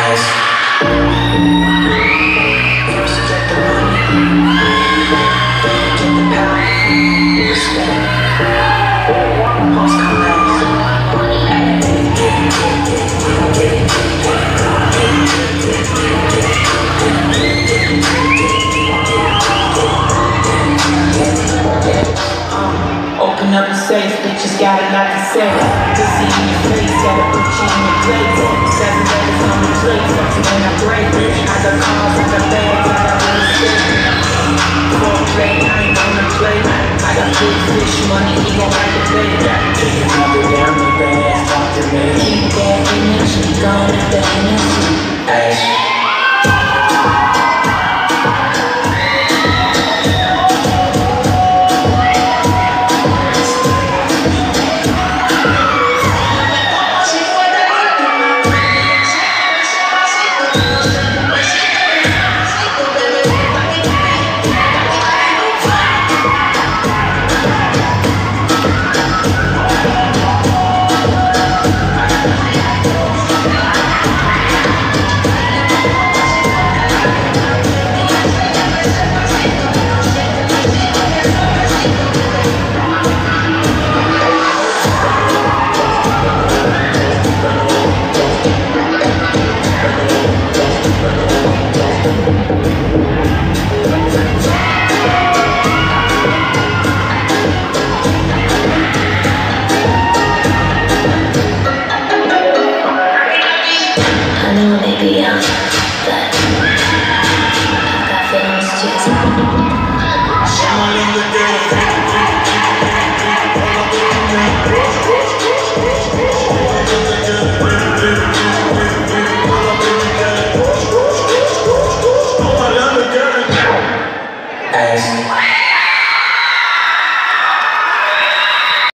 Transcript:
Open up the safe, bitches got a lot to say. To see in your face, gotta put you in your place. 7 letters on the plate, fucking when I break. I got cars, I got bags, I got real estate. Foreplay, I ain't gonna play. I got big fish money, he gon' have to pay. Drop it down, make that ass talk to me. Keep that energy, gone at the energy. Ay. As